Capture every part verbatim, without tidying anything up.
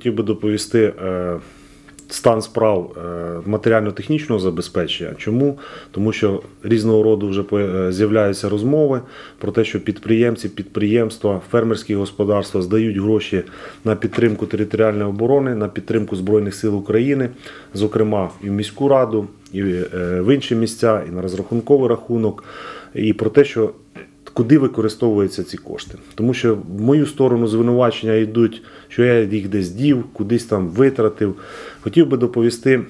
Хотів би доповісти стан справ матеріально-технічного забезпечення. Чому? Тому що різного роду вже з'являються розмови про те, що підприємці, підприємства, фермерські господарства здають гроші на підтримку територіальної оборони, на підтримку Збройних сил України, зокрема і в міську раду, і в інші місця, і на розрахунковий рахунок, і про те, що куди використовуються ці кошти. Тому що в мою сторону звинувачення йдуть, що я їх десь дів, кудись там витратив. Хотів би доповісти,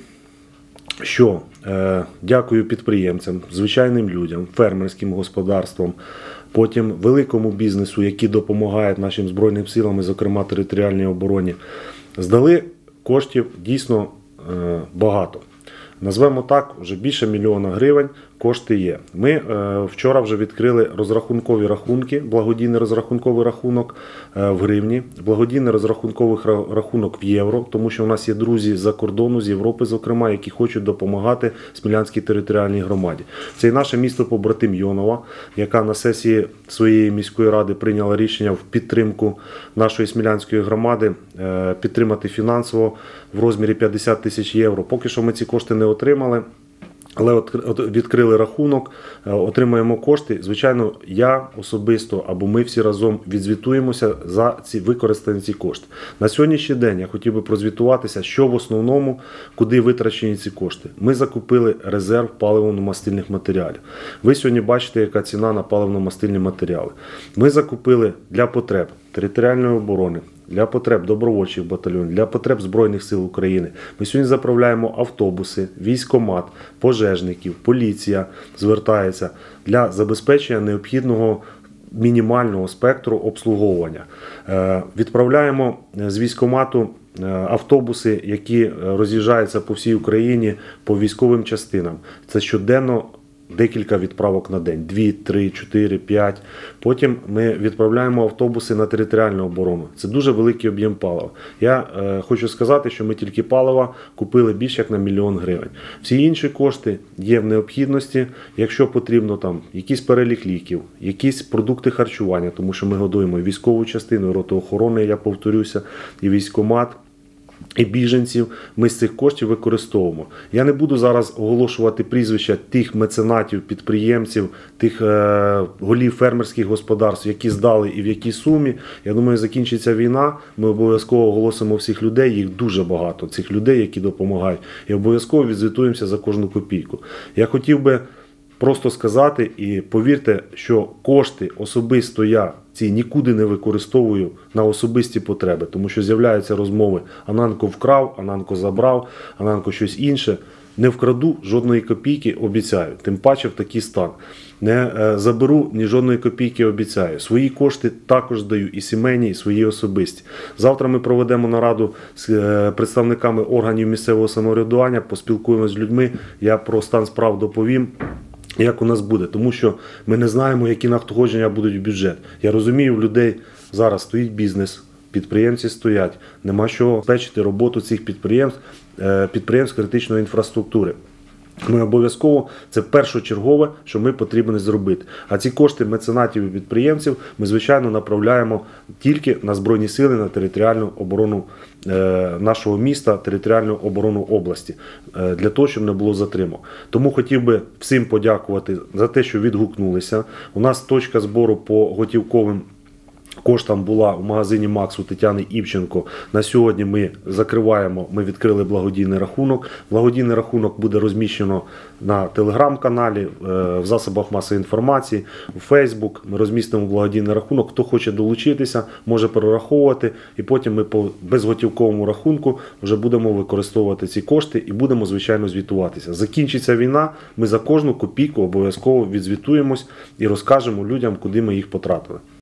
що е, дякую підприємцям, звичайним людям, фермерським господарствам, потім великому бізнесу, які допомагають нашим Збройним силам, зокрема територіальній обороні, здали коштів дійсно е, багато. Назвемо так, вже більше мільйона гривень кошти є. Ми е, вчора вже відкрили розрахункові рахунки, благодійний розрахунковий рахунок е, в гривні, благодійний розрахунковий рахунок в євро, тому що у нас є друзі з-за кордону, з Європи, зокрема, які хочуть допомагати Смілянській територіальній громаді. Це і наше місто побратим Йонова, яка на сесії своєї міської ради прийняла рішення в підтримку нашої Смілянської громади е, підтримати фінансово в розмірі п'ятдесят тисяч євро. Поки що ми ці кошти не отримали. Але от відкрили рахунок, отримаємо кошти. Звичайно, я особисто або ми всі разом відзвітуємося за ці використані ці кошти. На сьогоднішній день я хотів би прозвітуватися, що в основному, куди витрачені ці кошти. Ми закупили резерв паливно-мастильних матеріалів. Ви сьогодні бачите, яка ціна на паливно-мастильні матеріали. Ми закупили для потреб територіальної оборони, для потреб добровольчих батальйонів, для потреб Збройних сил України. Ми сьогодні заправляємо автобуси, військкомат, пожежників, поліція звертається для забезпечення необхідного мінімального спектру обслуговування. Відправляємо з військкомату автобуси, які роз'їжджаються по всій Україні по військовим частинам. Це щоденно декілька відправок на день. Дві, три, чотири, п'ять. Потім ми відправляємо автобуси на територіальну оборону. Це дуже великий об'єм палива. Я е, хочу сказати, що ми тільки палива купили більше як на мільйон гривень. Всі інші кошти є в необхідності, якщо потрібно там якийсь перелік ліків, якісь продукти харчування, тому що ми годуємо і військову частину, і роту охорони, я повторюся, і військкомат, і біженців, ми з цих коштів використовуємо. Я не буду зараз оголошувати прізвища тих меценатів, підприємців, тих е, голів фермерських господарств, які здали і в якій сумі. Я думаю, закінчиться війна, ми обов'язково оголосимо всіх людей, їх дуже багато, цих людей, які допомагають. І обов'язково відзвітуємося за кожну копійку. Я хотів би просто сказати і повірте, що кошти особисто я ці нікуди не використовую на особисті потреби, тому що з'являються розмови «Ананко вкрав», «Ананко забрав», «Ананко щось інше». Не вкраду жодної копійки, обіцяю, тим паче в такий стан. Не заберу ні жодної копійки, обіцяю. Свої кошти також даю, і сімейні, і свої особисті. Завтра ми проведемо нараду з представниками органів місцевого самоврядування, поспілкуємося з людьми, я про стан справ доповім. Як у нас буде, тому що ми не знаємо, які надходження будуть в бюджет. Я розумію, в людей зараз стоїть бізнес, підприємці стоять, нема що забезпечити роботу цих підприємств, підприємств критичної інфраструктури. Ми обов'язково, це першочергове, що ми потрібно зробити. А ці кошти меценатів і підприємців ми, звичайно, направляємо тільки на Збройні сили, на територіальну оборону нашого міста, територіальну оборону області, для того, щоб не було затримок. Тому хотів би всім подякувати за те, що відгукнулися. У нас точка збору по готівковим коштам була в магазині «Макс» у Тетяни Івченко. На сьогодні ми закриваємо, ми відкрили благодійний рахунок. Благодійний рахунок буде розміщено на телеграм-каналі, в засобах масової інформації, у Фейсбук. Ми розмістимо благодійний рахунок. Хто хоче долучитися, може перераховувати. І потім ми по безготівковому рахунку вже будемо використовувати ці кошти і будемо, звичайно, звітуватися. Закінчиться війна, ми за кожну копійку обов'язково відзвітуємось і розкажемо людям, куди ми їх потратили.